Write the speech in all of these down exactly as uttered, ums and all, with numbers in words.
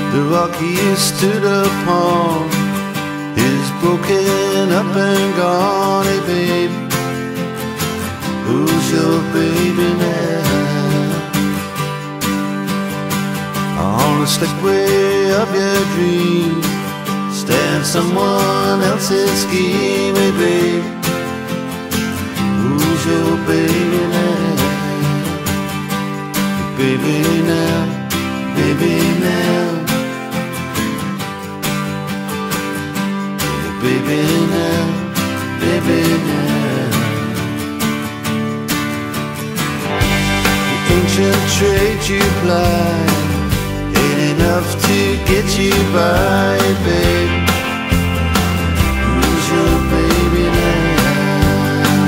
The rock he stood upon is broken up and gone. Hey babe, who's your baby now? On the slick way of your dreams stands someone else's scheme. Hey babe, who's your baby now? Baby now, baby now, baby now, baby now. The ancient trade you plied ain't enough to get you by, babe. Who's your baby now?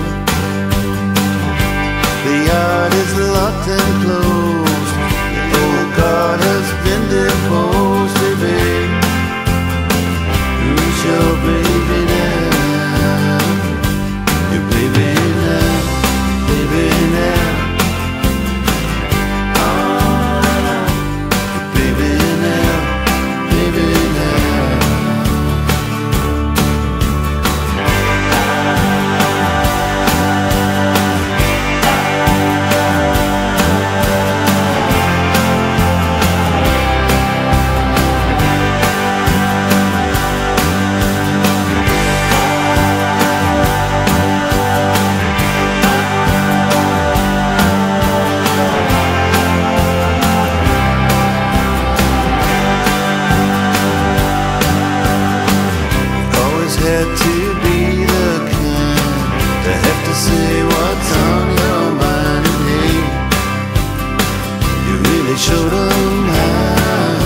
The yard is locked and closed, the old guard has been deposed, hey babe. Who's your baby now? Your baby now, baby now. Oh, your baby now, baby now. Had to be the kind to have to say what's on your mind. And hey, you really showed them how.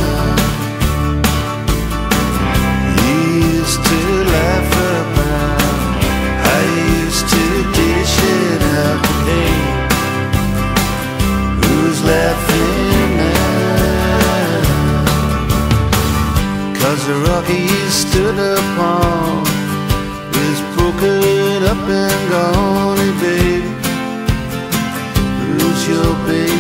You used to laugh about how you used to dish it out. But hey, who's laughing now? 'Cause the rock he stood upon is broken up and gone. Hey babe, who's your baby?